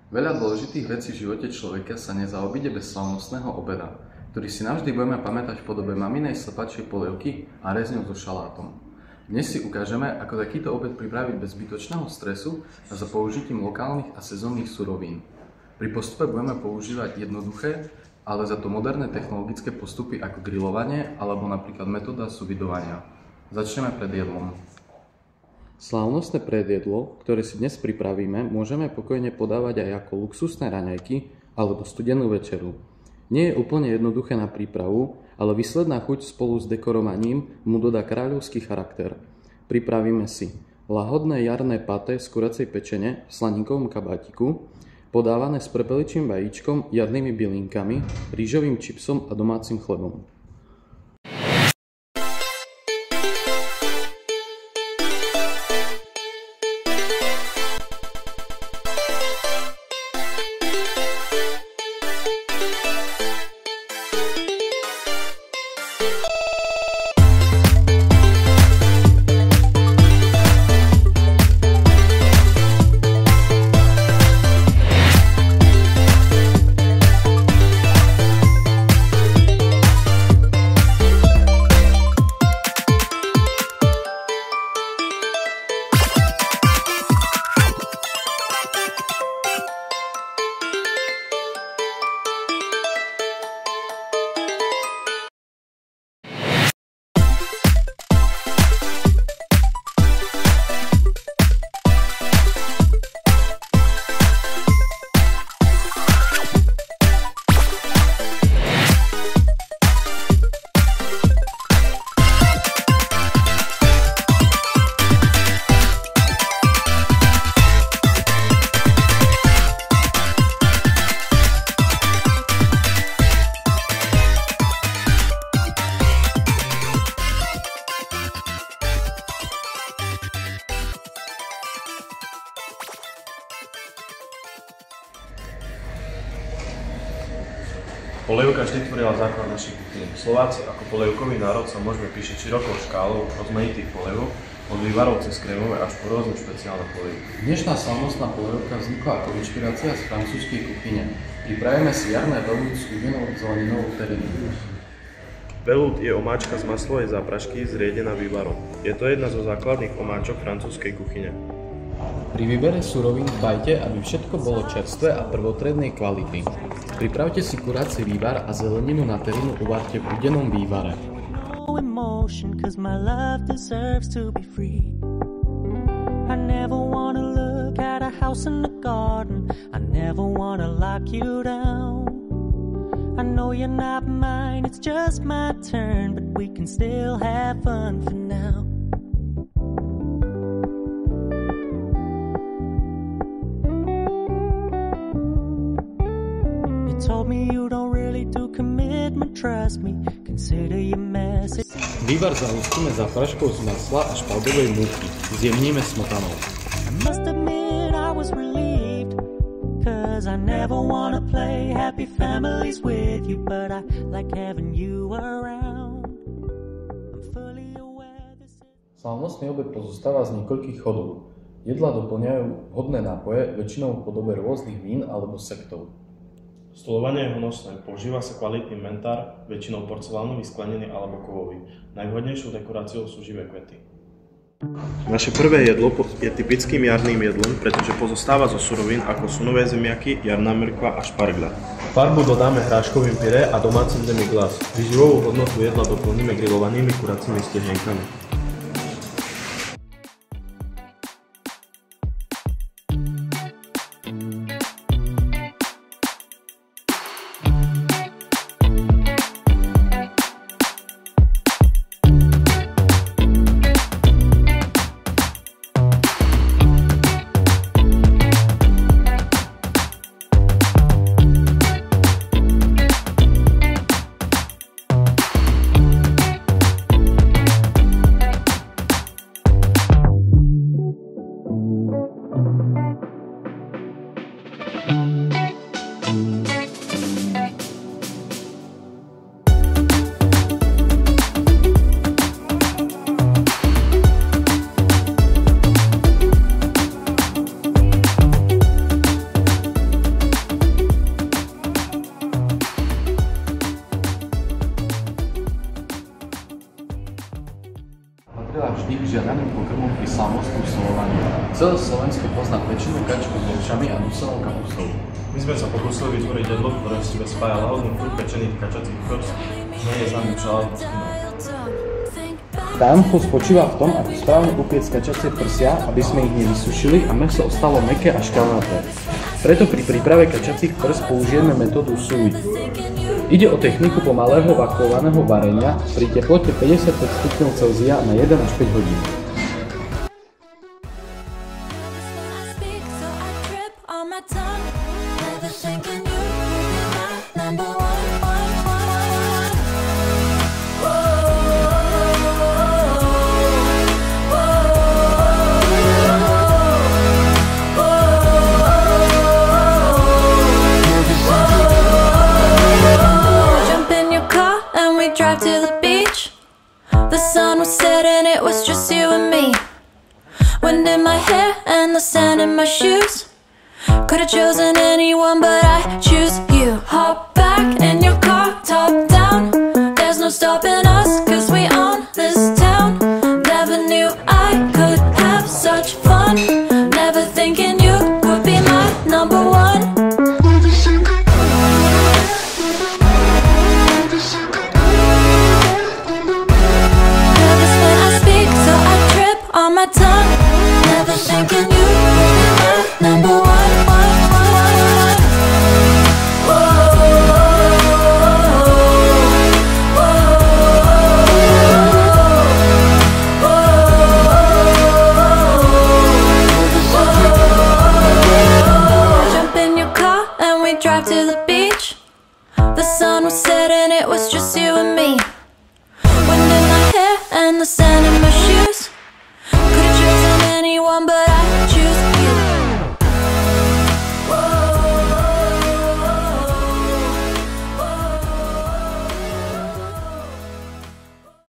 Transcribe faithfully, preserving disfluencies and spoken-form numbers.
Veľa dôležitých vecí v živote človeka sa nezaobíde bez slávnostného obeda, ktorý si navždy budeme pamätať v podobe maminej slepačej polievky a rezňov so šalátom. Dnes si ukážeme, ako takýto obed pripraviť bez zbytočného stresu a za použitím lokálnych a sezónnych surovín. Pri postupe budeme používať jednoduché, ale za to moderné technologické postupy ako grilovanie alebo napríklad metóda suvidovania. Začneme pred jedlom. Slávnostné predjedlo, ktoré si dnes pripravíme, môžeme pokojne podávať aj ako luxusné raňajky alebo studenú večeru. Nie je úplne jednoduché na prípravu, ale výsledná chuť spolu s dekorovaním mu dodá kráľovský charakter. Pripravíme si lahodné jarné paté z kuracej pečene v slaninkovom kabátiku, podávané s prepeličím vajíčkom, jarnými bylinkami, rýžovým čipsom a domácim chlebom. Polievka vždy tvorila základ našich kuchyň. Slováci ako polievkový národ sa môžeme píšiť širokou škálou rozmanitých polievok, od vývarov cez krémové až po rôzne špeciálne polievky. Dnešná slávnostná polievka vznikla ako inšpirácia z francúzskej kuchyne. Pripravíme si jarné velout s udenou zeleninovou terinu. Velout je omáčka z maslovej záprašky zriedená vývarom. Je to jedna zo základných omáčok francúzskej kuchyne. Pri výbere surovín dbajte, aby všetko bolo čerstvé a prvotrednej kvality. Pripravte si kurací vývar a zeleninu na terinu uvárte v udenom vývare. Told me you don't really do commitment, trust me, consider your message. Vývar zahustíme zápraškou z masla a špaldovej múky. Zjemníme smotanou. I must admit I was relieved, cause I never wanna play happy families with you, but I like having you around. I'm fully aware this is... Slávnostný obed pozostáva z niekoľkých chodov. Jedlá doplňajú vhodné nápoje, väčšinou v podobe rôznych vín alebo sektov. Stolovanie je honosné, používa sa kvalitný mentár, väčšinou porcelánový, sklenený alebo kovový. Najvhodnejšou dekoráciou sú živé kvety. Naše prvé jedlo je typickým jarným jedlom, pretože pozostáva zo surovín ako sú nové zemiaky, jarná mrkva a špargľa. Farbu dodáme hráškovým pyré a domácim demi-glace. Výživovú hodnotu jedla doplníme grilovanými kuracími stehienkami. kačami a dusenou kapustou. My sme sa pokúsili vytvoriť jedlo, ktoré v sebe spája lahodný chuť pečených kačacích krst s menej známym šalátom. Tajomstvo spočíva v tom, ako správne upiec kačacie prsia, aby sme ich nevysušili a mäso ostalo mäkké a škalnaté. Preto pri príprave kačacích prs použijeme metódu sous vide. Ide o techniku pomalého vakuovaného varenia pri teplote päťdesiatpäť stupňov Celzia na jeden až päť hodín. Drive to the beach. The sun was setting, it was just you and me. Wind in my hair and the sand in my shoes. Could've chosen anyone, but I choose you. Hop back in your car, top down. There's no stopping us, cause we own this town. Never knew I could have such fun. Never thinking you would be my number one. On my tongue, never thinking you would be my number one, one, one, one. Whoa, whoa, whoa. Jump in your car and we drive to the beach. The sun was setting, it was just you and me. Wind in my hair and the sand in my shoes. Could've chosen anyone, but